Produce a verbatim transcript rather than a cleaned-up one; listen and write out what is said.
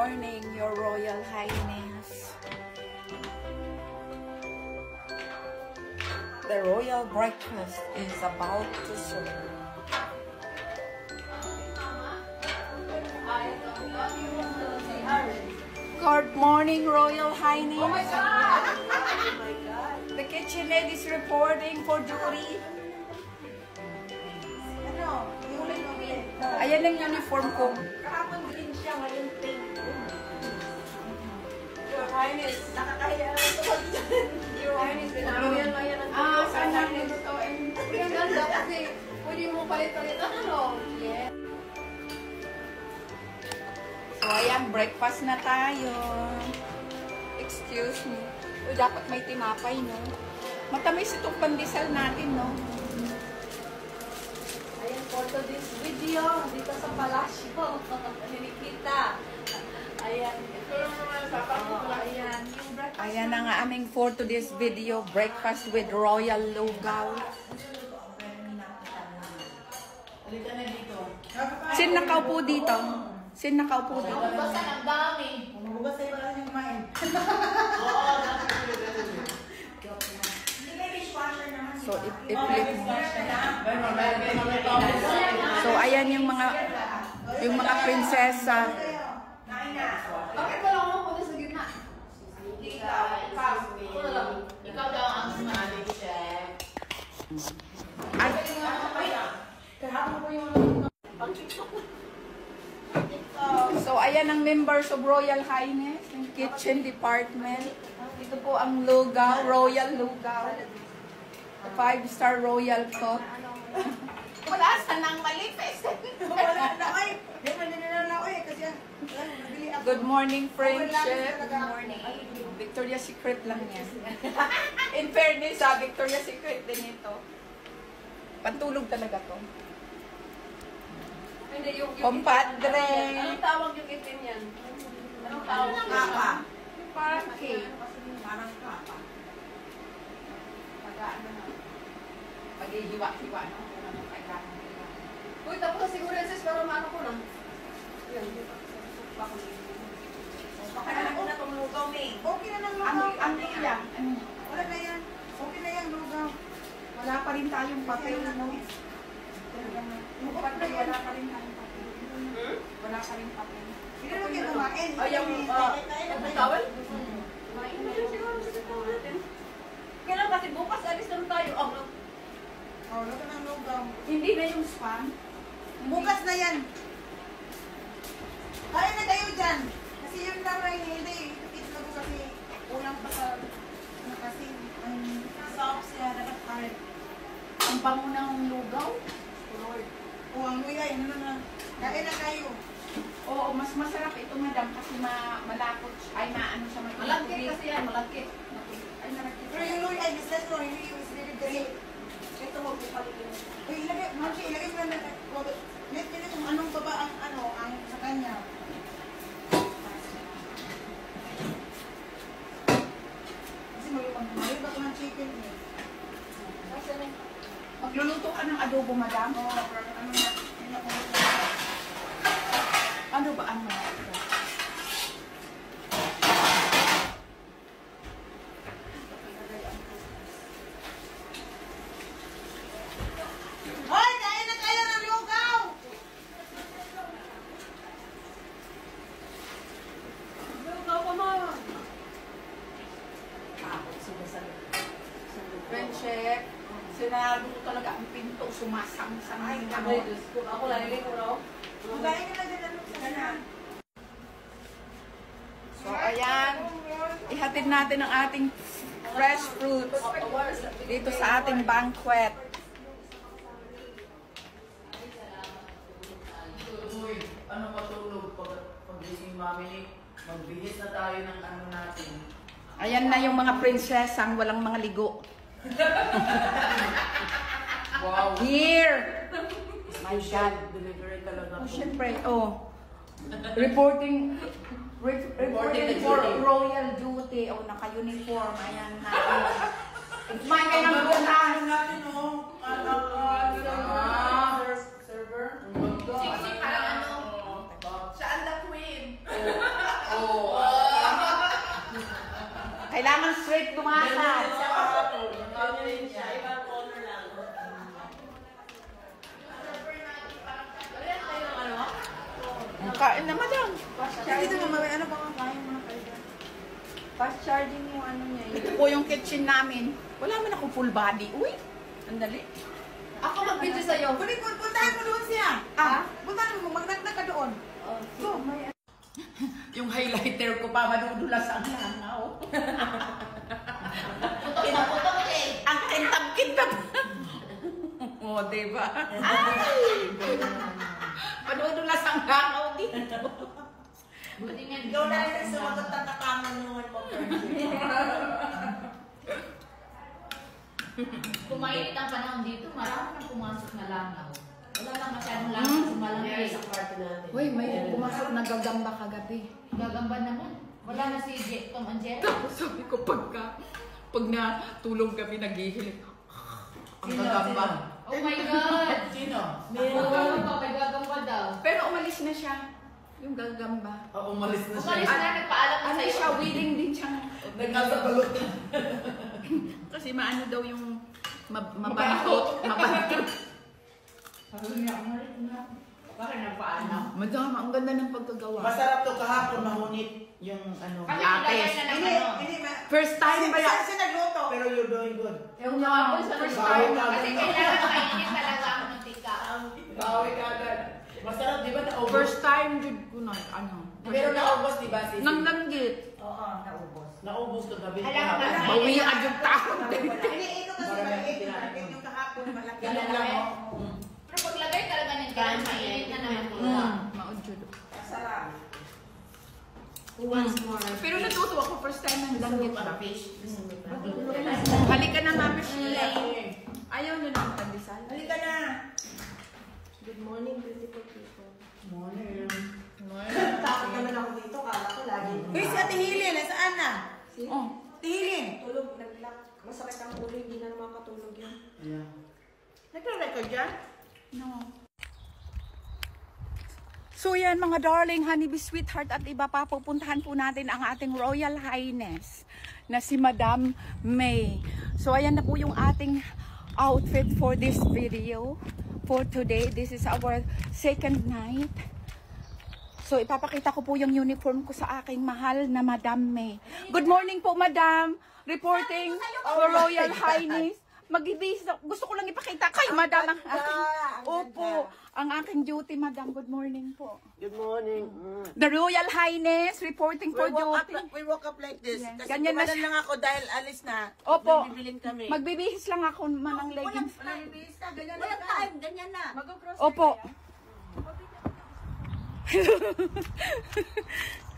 morning, Your Royal Highness. The royal breakfast is about to serve. Good morning, Royal Highness. Oh my God! Oh my God! The KitchenAid is reporting for duty. Ano? Yung Ayan ang uniform ko. kahapon green siya, ngayon pink. Your Highness, nakakahiya ang tawag dyan. Your Highness, pinarayan na yan ang Ah, tawag. sana nito to. Ang ganda kasi pwede mo palit-palitan, ano? Yeah. So, ayan, breakfast na tayo. Excuse me. Uy, dapat may tinapay, no? Matamis itong pandesal natin, no? Ayan, for this video, dito sa palasyo. Ninikita. Ayan. Ito naman, Oh, ayan. Ayan na nga aming for today's video, breakfast with Royal Lugaw. Halika na dito. Sin nakaupo dito? Sin nakaupo dito? Basta ang dami. Magugas sa'yo pala yung kumain. So, i-flip mo. So, ayan yung mga yung mga prinsesa. Bakit wala akong punta sa gitna? Ikaw, ikaw. Ako na lang. Ikaw daw ang sumali, chef. At, Kahapon ko yung so, ayan ang members of Royal Highness, yung kitchen department. Ito po ang Lugaw, Royal Lugaw. The five-star Royal Cook. Wala sa nang malipis. Wala na ay. Hindi man nila na eh kasi nabili ako. Good morning, friendship. Good morning. Victoria's Secret lang yan. In fairness, sa Victoria's Secret din ito. Pantulog talaga to. Hindi, yung... Compadre. Anong tawag yung itim yan? Anong tawag? Kapa. Parang cake. Parang kapa. Pag-ano na. Pag-ihiwa-hiwa, no? Uy, tapos na siguro yan, sis, pero maano ko na. Yan. Baka na ako na itong lugaw, May. Okay na ng lugaw. Ano, ano yan? Ano? Wala na yan. Okay na yan, lugaw. Wala pa rin tayong papel, no? Yung papel, wala pa rin tayong papel. Hmm? Wala pa rin papel. Hindi naman kayo kumain. Ay, yung... ah, yung towel? Kumain na yun siguro sa towel natin. Kailan kasi bukas alis na tayo. Oh, no. Oh, luto ng lugaw. Hindi na yung spam. Bukas na yan. Kaya na kayo dyan. Kasi yun lang na hindi. Itlog ko kasi ulang pa sa... Ano kasi... Ang soft siya. Dapat kahit. Ang bango ng lugaw. Lord. O, ang luya. Ano na na. Kaya na kayo. Oo, mas masarap ito, madam, kasi ma malapot. Ay, maano siya. Malagkit kasi yan, malagkit. Ay, malagkit. Pero yung luya ay business mo. Hindi yung sinabi kasi... Ito, huwag mo palitin. Uy, ilagay, Marcy, ilagay mo na, net nila kung anong baba ang ano, ang sa kanya. Kasi may ba ng chicken eh. Kasi na. Magluluto ka ng adobo, madam. Oo, pero ano na, ano na, Ano ba ang mga Hoy, kain na kayo ng lugaw! Lugaw ka mo. friendship? Sinarado ko talaga ang pinto, sumasang-sang. Ay, ano. Ay, Diyos ko. Ako laliling ko raw. Magayin ka na din ang lugaw. So, ayan. Ihatid natin ang ating fresh fruits dito sa ating banquet. Uy, ano matulog pag pagising mami ni magbihis na tayo ng ano natin. Ayan na yung mga prinsesang walang mga ligo. Wow. Here! My God. Delivery talaga. Oh, syempre. Oh. Reporting re reporting for royal duty. Oh, naka-uniform. Ayan na. Kumain kayo ng butas. natin, oh. Ah, server. Sing-sing parang ano. Siya ang the queen. Kain na, madam. Dito naman, may ano pa nga kain mga kayo? Fast charging yung ano niya. Ito po yung kitchen namin. Wala man ako full body. Uy, andali. Ako mag-video sa'yo. Kunin, puntahan mo doon siya. Ah, puntahan mo, magnagnag ka doon. So, may... yung highlighter ko pa madudulas ang langaw. Putok-putok eh. Ang kintab-kintab. O, oh, diba? Ay! Madudulas ang langaw dito. Buti nga. Ikaw na rin ang sumagot ng kataman naman mo, Kung mainit ang panahon dito, marami nang pumasok na langaw. Wala lang masyadong langaw sa malamig. Uy, may pumasok na gagamba kagabi. Gagamba naman. Wala na si Je- Tom and Jerry. Tapos sabi ko pagka, pag natulog kami naghihilip. Ang gagamba. Oh my God! Sino? Meron pa, may gagamba daw. Pero umalis na siya. Yung gagamba. Oh, umalis na siya. Umalis na, nagpaalam na Ano sa'yo. siya, willing din siyang... Nagkasabalot. Kasi maano daw yung mab- mabantot. Mabantot. Sabi niya, umalis na. Bakit nagpaalam? Madam, ang ganda ng pagkagawa. Masarap to kahapon, mahunit yung ano. Kasi Lapis. nilagyan na ng Hindi, ano. hindi. ma- First time ba yan? Siya siya nagluto. Pero you're doing good. Yung hapon sa First nagpaalam. time. Kasi kailangan mainit talaga ang mantika. Bawi ka agad. Masarap, di ba? Naubos. First time, jud ko na, ano. Pero naubos, di ba? Sisi? Nang langgit. Oo, naubos. Naubos ka gabi. Alam mo, kahapon. Bawi agad tao. Hindi, ito kasi Marami maliit. tinain Market mo. yung kahapon, malaki. Ganun lang, oh. Mm. Pero paglagay talaga ng kain, mainit na naman po. Mm, maod jud. Masarap. Once more. Pero natuto ako first time ng langgit ba? Fish. Halika na, Mami Shirley. Ayaw na ng pandesal. Halika na. Good morning, beautiful people. Morning. Takot naman ako dito, kala ko lagi. Uy, si Ate Hilin, nasaan na? Oh. Ate Hilin. Tulog, naglak. Masakit ang ulo, hindi na naman makatulog yun. Yeah. Nagre-record dyan? No. So yan mga darling, honeybee sweetheart at iba pa, pupuntahan po natin ang ating Royal Highness na si Madam May. So ayan na po yung ating outfit for this video for today. This is our second night. So ipapakita ko po yung uniform ko sa aking mahal na Madam May. Good morning po, Madam. Reporting for Royal Highness. Magbibihis na- gusto ko lang ipakita kay Madam ang aking, opo, ang aking duty, Madam. Good morning po. Good morning. Mm. The Royal Highness reporting for We woke, up, duty. we woke up like this. Yes. Kasi Ganyan na gumanan siya. lang ako dahil alis na. Opo. Bibilin kami. Magbibihis lang ako man ng leggings. Walang bihis ka, ganyan na Walang lang. time, ganyan na. Opo.